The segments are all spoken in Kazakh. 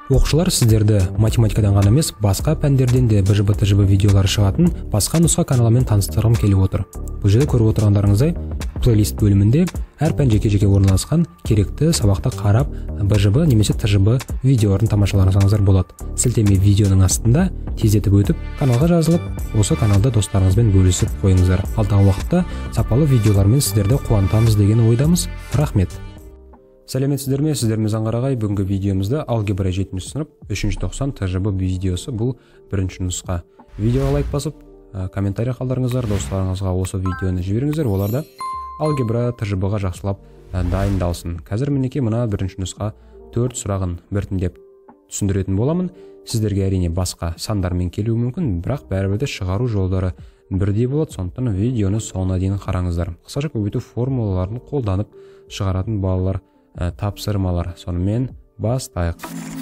Оқушылар сіздерді математикадан ғана емес, басқа пәндерден де БЖБ-ТЖБ видеолары шығатын басқа нұсқа каналымен таныстырғым келіп отыр. Бұл жерде көріп отырғандарыңыздай плейлист бөлімінде әр пән жеке-жеке орналасқан керекті сабақты қарап БЖБ немесе ТЖБ видеоларын тамашаласаңыздар болады. Сілтеме видеоның астында тездетіп өтіп, каналға жазылып, осы каналда достарыңызбен бөлісіп қойыңыздар. Алдағы уақытта сапалы видеолармен сіздерді қуантамыз деген ойдамыз. Рахмет. Сәлеметсіздер ме? Сіздермен Қарағай. Бүгінгі видеомызда алгебра 7-ші сынып 390 ТЖБ видеосы. Бұл бірінші нұсқа. Видеоға лайк басып, комментарий қалдырыңыздар, достарыңызға осы видеоны жіберіңіздер. Оларда алгебра ТЖБ-ға жақсылап дайындалсын. Қазір мінекей мына бірінші нұсқа 4 сұрағын біртіндеп түсіндіретін боламын. Сіздерге әрине басқа сандармен келуі мүмкін, бірақ бәрібір де шығару жолдары бірдей болады. Сондықтан видеоны соңына дейін қараңыздар. Қысқаша көбейту формулаларын қолданып шығаратын балалар тапсырмалар. Сонымен бастайық.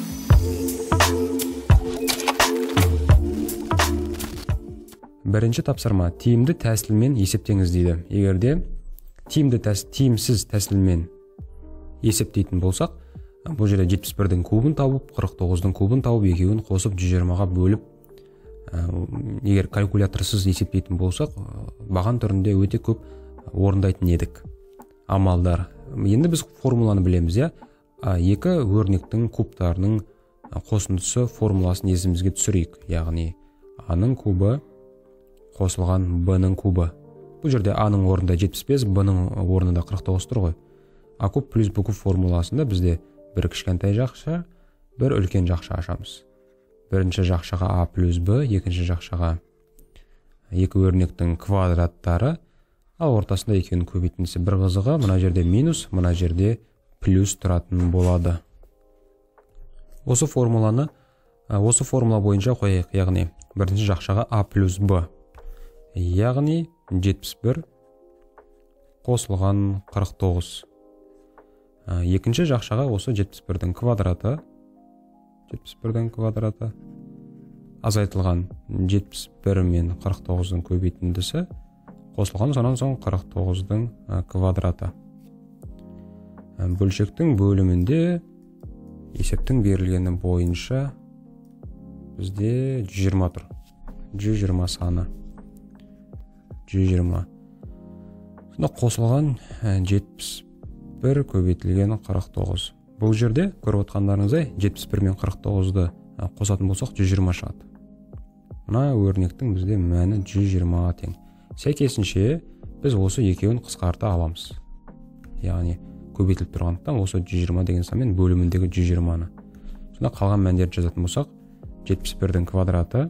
Бірінші тапсырма: тиімді тәсілмен есептеңіз дейді. Егерде тиімсіз тәсілмен есептейтін болсақ, бұл жерде 71-дің кубын тауып, 49-дің кубын тауып, екеуін қосып 120-ға бөліп, егер калькуляторсыз есептейтін болсақ, баған түрінде өте көп орындайтын едік амалдар. Енді біз формуланы білеміз, екі өрнектің кубтарының қосындысы формуласын есімізге түсірейік. Яғни А-ның кубы қосылған Б-ның кубы. Бұл жерде А-ның орнында 75, Б-ның орнында 49 тұр ғой. А куб плюс Б куб формуласында бізде бір кішкентай жақша, бір үлкен жақша ашамыз. Бірінші жақшаға А плюс Б, екінші жақшаға екі өрнектің квадраттары, ал ортасында екеуінің көбейтіндісі. Бір қызығы, мына жерде минус, мына жерде плюс тұратын болады. Осы формула бойынша қойайық, яғни бірінші жақшаға А плюс Б, яғни 71 қосылған 49. Екінші жақшаға осы 71-дің квадраты азайтылған 71 мен 49-ның көбейтіндісі қосылған, сонан соң 49-дің квадраты. Бөлшектің бөлімінде есептің берілгені бойынша бізде 120 тұр. 120 саны. 120. Сонда қосылған 71 көбейтілген 49. Бұл жерде көріп отқандарыңыздай 71 мен 49-ды қосатын болсақ 120 шығады. Мына өрнектің бізде мәні 120-ға тең. Сәйкесінше біз осы екеуін қысқарта аламыз. Яғни көбейтіліп тұрғандықтан осы 120 деген санмен бөліміндегі 120-ны. Сонда қалған мәндерді жазатын болсақ, 71-дің квадраты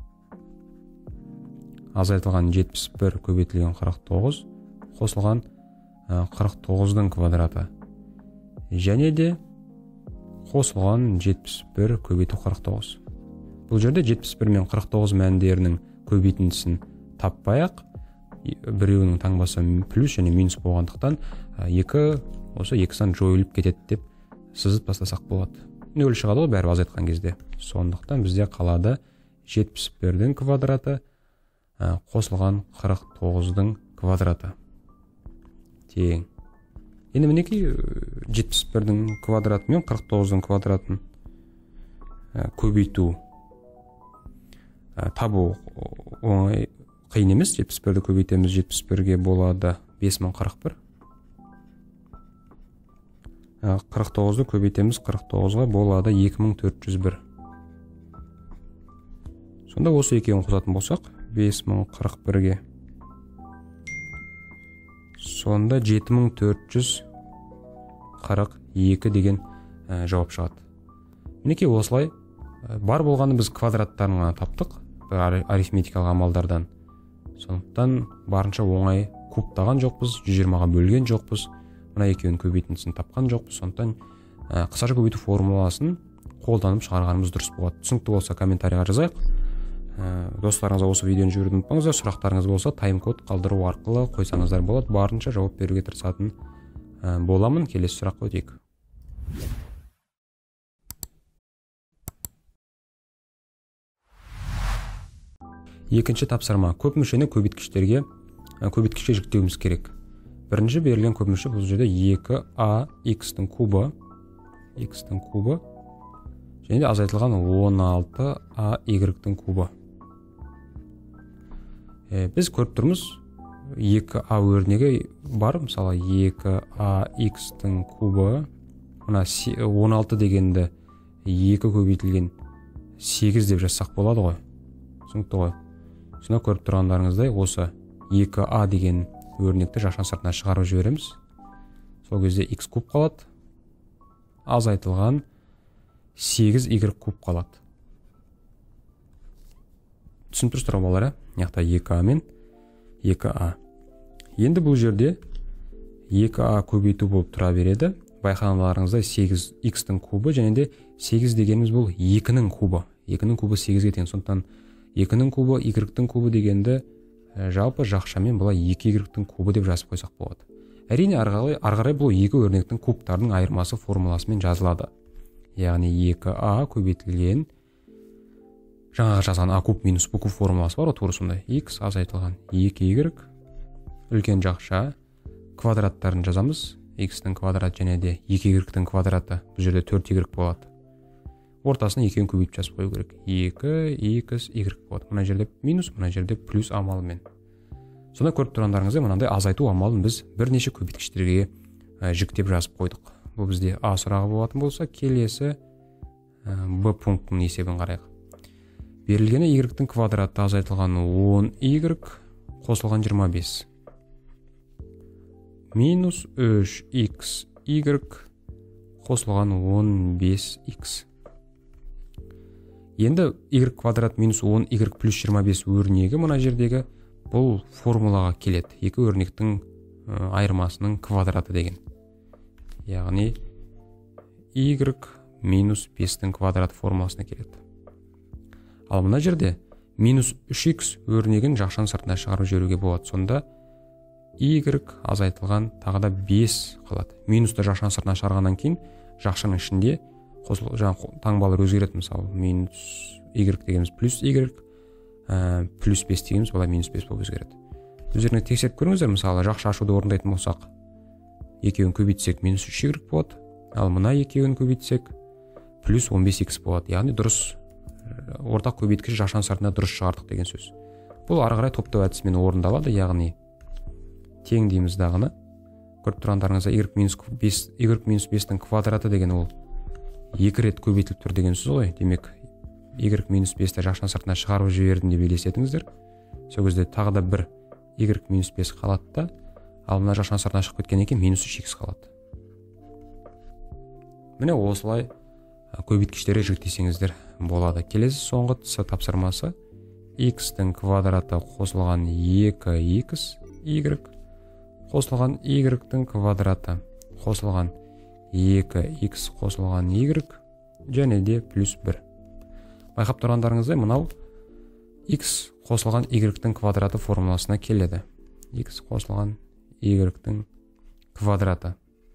азайтылған 71 көбейтілген 49 қосылған 49-дің квадраты. Және де қосылған 71 көбейту 49. Бұл жерде 71 мен 49 мәндерінің көбейтіндісін таппайық. Біреуінің таңбасы плюс және минус болғандықтан осы екі сан жойылып кетеді деп сызып тастасақ болады. Нөл шығады ғой бәрі азайтқан кезде. Сондықтан бізде қалады 71-дің квадраты қосылған 49-дің квадраты. Тең. Енді мінекей 71-дің квадраты мен 49-дің квадратын көбейту табу оңай, қиын емес. 71-ді көбейтеміз, 71-ге болады 5041. 49-ды көбейтеміз, 49-ға болады 2401. Сонда осы екеуін қосатын болсақ, 5041-ге сонда 7442 деген жауап шығады. Мінекей осылай бар болғаны біз квадраттарын таптық арифметикалық амалдардан. Сондықтан барынша оңай кубтаған жоқпыз, 120-ға бөлген жоқпыз, мына екеуінің көбейтіндісін тапқан жоқпыз. Сондықтан қысқаша көбейту формуласын қолданып шығарғанымыз дұрыс болады. Түсінікті болса комментарийға жазайық. Достарыңызға осы видеоны жіберуді ұмытпаңыздар. Сұрақтарыңыз болса тайм-код қалдыру арқылы қойсаңыздар болады. Барынша жауап беруге тырысатын боламын. Келесі сұраққа өтейік. Екінші тапсырма: көп мүшені көбейткішке жіктеуіміз керек. Бірінші берілген көп мүше бұл жерде 2a x-тің кубы және де азайтылған 16ay-тің кубы. Біз көріп тұрмыз 2a өрнегі бар, мысалы 2ax-тің кубы, мына 16 дегенді 2 көбейтілген 8 деп жазсақ болады ғой. Түсінікті ғой. Сонда көріп тұрғандарыңыздай осы 2a деген өрнекті жақшан сыртына шығарып жібереміз. Сол кезде x куб қалады. Азайтылған 8y куб қалады. Түсініп тұрсыздар балалар, яқта 2a мен 2a. Енді бұл жерде 2a көбейту болып тұра береді. Байқағандарыңыздай 8x-тің кубы және де 8 дегеніміз бұл 2-нің кубы. 2-нің кубы 8-ге тең. Сондықтан 2-нің кубы, y-тің кубы дегенді жалпы жақшамен бұлай 2y-тің кубы деп жазып қойсақ болады. Әрине арғарай бұл екі өрнектің кубтарының айырмасы формуласымен жазылады. Яғни 2a көбейтілген жаңағы жазған a куб минус b куб формуласы бар, тура сондай. X азайтылған 2y үлкен жақша квадраттарын жазамыз. X-тің квадрат және де 2y-тің квадраты. Бұл жерде 4y болады. Ортасына 2-ін көбейтіп жазып қою керек. 2xy болады. Мына жерде минус, мына жерде плюс амалымен. Сонда көріп тұрғандарыңыздай мынандай азайту амалын біз бірнеше көбейткіштерге жіктеп жазып қойдық. Бұл бізде a сұрағы болатын болса, келесі b пунктінің есебін қарайық. Берілгені y-тің квадраты азайтылған 10y қосылған 25. Минус 3xy қосылған 15x. Енді y квадрат минус 10y плюс 25 өрнегі мына жердегі бұл формулаға келеді. Екі өрнектің айырмасының квадраты деген. Яғни y минус 5-тің квадрат формуласына келеді. Ал мына жерде минус 3x өрнегін жақшан сыртына шығарып жіберуге болады. Сонда y азайтылған тағы да 5 қалады. Минусты жақшан сыртына шығарғаннан кейін жақшаның ішінде таңбалар өзгереді. Мысалы минус y дегеніміз плюс y, плюс 5 дегеніміз бұлай минус 5 болып өзгереді. Өздеріңе тексеріп көріңіздер. Мысалы жақша ашуды орындайтын болсақ, екеуін көбейтсек минус 3y болады. Ал мына екеуін көбейтсек плюс 15x болады. Яғни дұрыс ортақ көбейткіш жақшан сыртына дұрыс шығардық деген сөз. Бұл ары қарай топтау әдісімен орындалады. Яғни тең дейміз дағыны. Көріп тұрғандарыңызда y минус 5-тің квадраты деген ол 2 рет көбейтіліп тұр деген сөз ғой. Демек y минус 5-ті жақшан сыртына шығарып жібердім деп елестетіңіздер. Сол кезде тағы да бір y минус 5 қалады да, ал мына жақшан сыртына шығып кеткеннен кейін минус 3x қалады. Міне осылай көбейткіштерге жіктесеңіздер болады. Келесі соңғы тапсырмасы x-тің квадраты қосылған 2xy қосылған y-тің квадраты қосылған 2x қосылған y және де плюс 1. Байқап тұрғандарыңыздай мынау x қосылған y-тің квадраты формуласына келеді. X қосылған y-тің квадраты.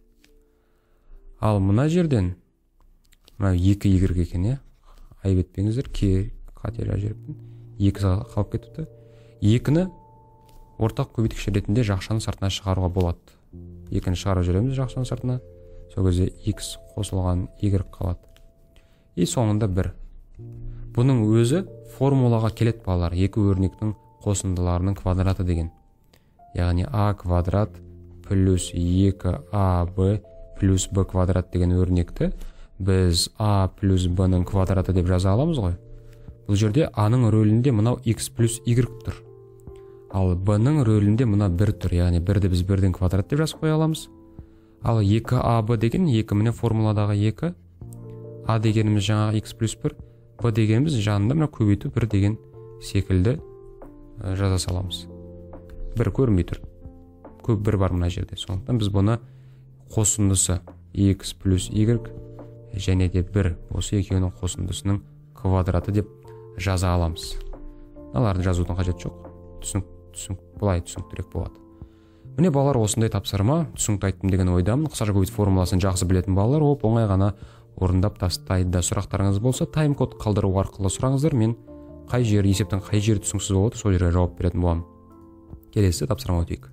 Ал мына жерден мынау 2y екен, айып етпеңіздер, қателер жеріппін. 2 қалып кетіпті. 2-ні ортақ көбейткіш ретінде жақшаның сыртына шығаруға болады. 2-ні шығарып жүреміз жақшаның сыртына. Сол кезде x қосылған y қалады. И соңында 1. Бұның өзі формулаға келеді балалар. Екі өрнектің қосындыларының квадраты деген. Яғни a квадрат плюс 2ab плюс b квадрат деген өрнекті біз a плюс b-ның квадраты деп жаза аламыз ғой. Бұл жерде a-ның рөлінде мынау x плюс y тұр. Ал b-ның рөлінде мына 1 тұр. Яғни 1-ді біз 1-дің квадрат деп жазып қоя аламыз. Ал 2ab деген 2 міне формуладағы 2. a дегеніміз жаңағы x плюс 1. b дегеніміз жанында мына көбейту 1 деген секілді жаза саламыз. 1 көрінбей тұр. Көп 1 бар мына жерде. Сондықтан біз бұны қосындысы x плюс y және де 1 осы екеуінің қосындысының квадраты деп жаза аламыз. Аларды жазудың қажет жоқ. Бұлай түсініктірек болады. Міне балалар, осындай тапсырма түсінікті айттым деген ойдамын. Қысқаша көбейту формуласын жақсы білетін балалар оңай ғана орындап тастайды. Сұрақтарыңыз болса тайм-код қалдыру арқылы сұраңыздар. Мен қай жер есептің қай жері түсініксіз болады, сол жерге жауап беретін боламын. Келесі тапсырма өтейік.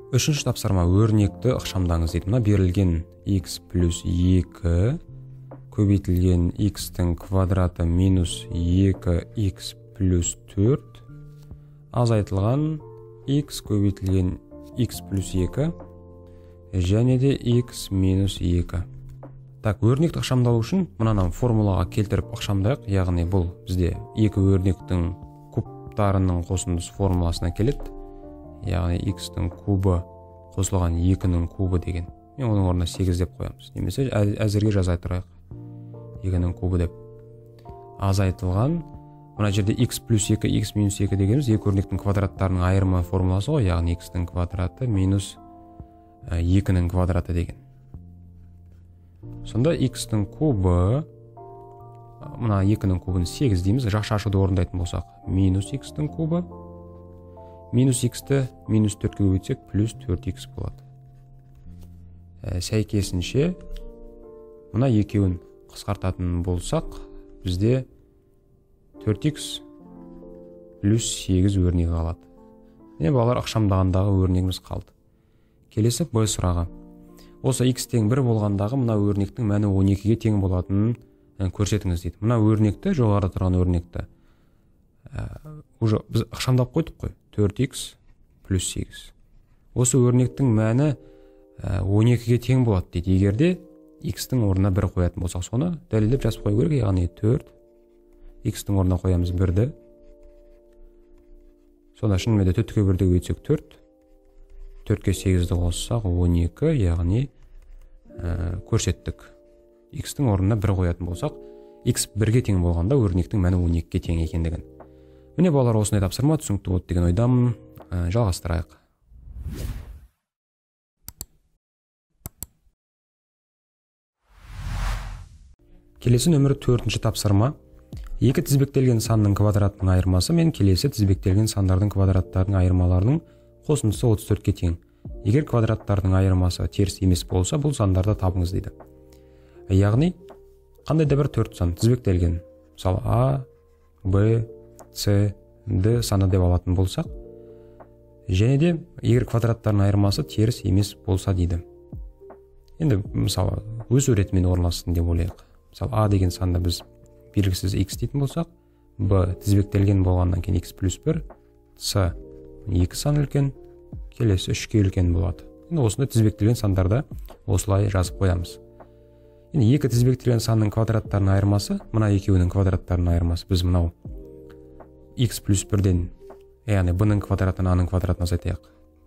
Үшінші тапсырма өрнекті ықшамдаңыз дейді. Мына берілген x плюс 2 көбейтілген x-тің квадраты минус 2x плюс 4 азайтылған x көбейтілген x плюс 2 және де x минус 2. Так, өрнекті ықшамдау үшін мынаны формулаға келтіріп ықшамдайық, яғни бұл бізде екі өрнектің кубтарының қосындысы формуласына келеді. Яғни x-тің кубы қосылған 2-нің кубы деген. Мен оның орнына 8 деп қоямыз. Немесе әзірге жазай тұрайық. 2-нің кубы деп. Азайтылған. Мына жерде x плюс 2, x минус 2 дегеніміз екі өрнектің квадраттарының айырма формуласы ғой. Яғни x-тің квадраты минус 2-нің квадраты деген. Сонда x-тің кубы, мына 2-нің кубын 8 дейміз. Жақша ашуды орындайтын болсақ, минус x-тің кубы. Минус x-ті минус 4-ке көбейтсек плюс 4x болады. Сәйкесінше мына екеуін қысқартатын болсақ, бізде 4x плюс 8 өрнегі қалады. Балалар ықшамдағандағы өрнегіміз қалды. Келесі б сұрағы. Осы x тең 1 болғандағы мына өрнектің мәні 12-ге тең болатынын көрсетіңіз дейді. Мына өрнекті, жоғарыда тұрған өрнекті біз ықшамдап қойдық қой. 4x плюс 8. Осы өрнектің мәні 12-ге тең болады дейді. Егерде x-тің орнына 1 қоятын болсақ, соны дәлелдеп жазып қою керек. Яғни 4 x-тің орнына қоямыз 1-ді. Сонда шынымен де 4-ке 1-ді көбейтсек 4. 4-ке 8-ді қоссақ 12, яғни көрсеттік. X-тің орнына 1 қоятын болсақ, x 1-ге тең болғанда өрнектің мәні 12-ге тең екендігін. Міне балалар, осындай тапсырма түсінікті болды деген ойдамын. Жалғастырайық. Келесі нөмірі 4-ші тапсырма. Екі тізбектелген санның квадратының айырмасы мен келесі тізбектелген сандардың квадраттарының айырмаларының қосындысы 34-ке тең. Егер квадраттардың айырмасы теріс емес болса, бұл сандарды табыңыз дейді. Яғни, қандай да бір 4 сан тізбектелген. Мысалы, А, Б, С, Д саны деп алатын болсақ, және де егер квадраттардың айырмасы теріс емес болса дейді. Енді, мысалы, өз суретімен орналассын деп ойлайық. Мысалы, А деген санды біз белгісіз x дейтін болсақ, Б тізбектелген болғаннан кейін x плюс 1, С 2 сан үлкен, келесі 3-ке үлкен болады. Енді осында тізбектелген сандарды осылай жазып қоямыз. Енді екі тізбектелген санның квадраттарының айырмасы, мына екеуінің квадраттарының айырмасы, біз мынау x плюс 1-ден, яғни b-ның квадратын a-ның квадратына азайтайық.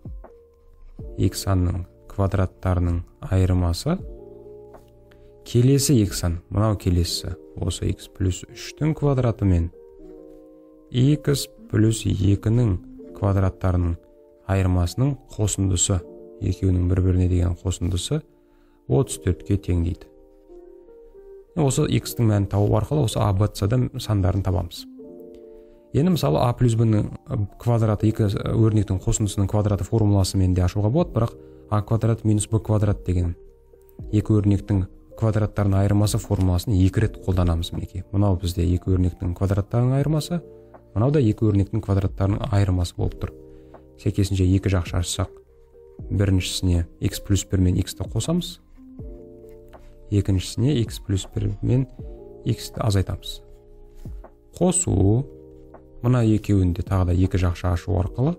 X санның квадраттарының айырмасы келесі x сан, мынау келесі, осы x плюс 3-тің квадраты мен x плюс 2-нің квадраттарының айырмасының қосындысы, екеуінің бір-біріне деген қосындысы 34-ке тең дейді. Осы x-тің мәнін тауып арқылы осы a, b, c-дің сандарын табамыз. Енді мысалы a плюс b-ның квадраты екі өрнектің қосындысының квадраты формуласымен де ашуға болады, бірақ a квадрат минус b квадрат деген екі өрнектің квадраттарының айырмасы формуласын екі рет қолданамыз мінекей. Мынау бізде екі өрнектің квадраттарының айырмасы, мынау да екі өрнектің квадраттарының айырмасы болып тұр. Сәйкесінше екі жақша ашсақ, біріншісіне x плюс 1 мен x-ті қосамыз, екіншісіне x плюс 1 мен x-ті азайтамыз. Қосу, мына екеуінде тағы да екі жақша ашу арқылы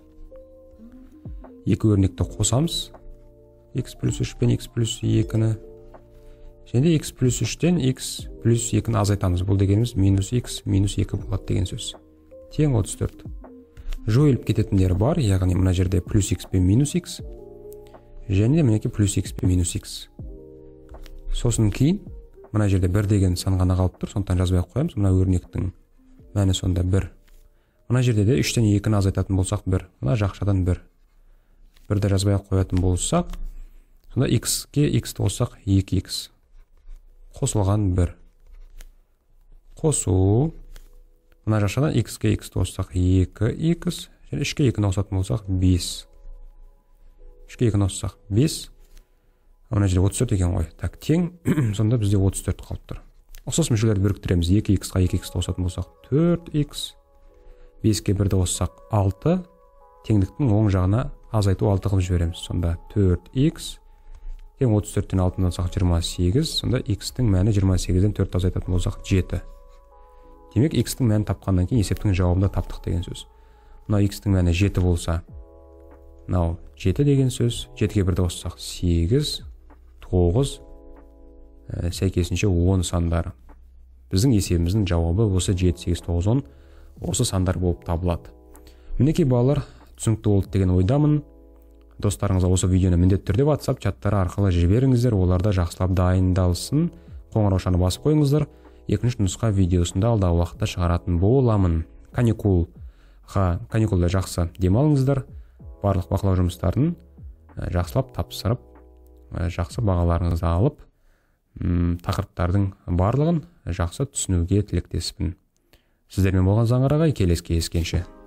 екі өрнекті қосамыз, x плюс 3 пен x плюс 2-ні, және x плюс 3-тен x плюс 2-ні азайтамыз. Бұл дегеніміз минус x минус 2 болады деген сөз. Тең 34. Жойылып кететіндері бар, яғни мына жерде плюс x пен минус x, және де мінеке плюс x пен минус x. Сосын кейін, мына жерде 1 деген сан ғана қалып тұр, сондықтан жазбай қоямыз. Мына өрнектің мәні сонда 1. Мына жерде де 3-тен 2-ні азайтатын болсақ 1, мына жақшадан 1. 1-ді жазбай қоятын болсақ, сонда x-ке x-ті қоссақ 2x. Қосылған 1. Қосу, мына жақшадан x-ке x-ті қоссақ 2x, және 3-ке 2-ні қосатын болсақ 5. 3-ке 2-ні қоссақ 5. Мына жерде 34 екен ғой. Так, тең, сонда бізде 34 қалып тұр. Ұқсас мүшелерді біріктіреміз. 2x-қа 2x-ті қосатын болсақ 4x, 5-ке 1-ді қоссақ 6, теңдіктің оң жағына азайту 6 қылып жібереміз. Сонда 4x тең 34-тен 6-дан алсақ 28, сонда x-тің мәні 28-ден 4 азайтатын болсақ 7. Демек, x-тің мәнін тапқаннан кейін есептің жауабында таптық деген сөз. Мынау x-тің мәні 7 болса, мынау 7 деген сөз, 7-ге 1-ді қоссақ 8, 9, сәйкесінше 10 сандары. Біздің есебіміздің жауабы осы 7, 8, 9, 10 осы сандар болып табылады. Мінекей балалар, түсінікті болды деген ойдамын. Достарыңызға осы видеоны міндетті түрде WhatsApp чаттары арқылы жіберіңіздер, оларда жақсылап дайындалсын. Қоңыраушаны басып қойыңыздар. Екінші нұсқа видеосында алдағы уақытта шығаратын боламын. Каникулда жақсы демалыңыздар. Барлық бақылау жұмыстарын жақсылап тапсырып, жақсы бағаларыңызды алып, тақырыптардың барлығын жақсы түсінуге тілектеспін. Сіздермен болған Заңғар ағай, келесі кездескенше.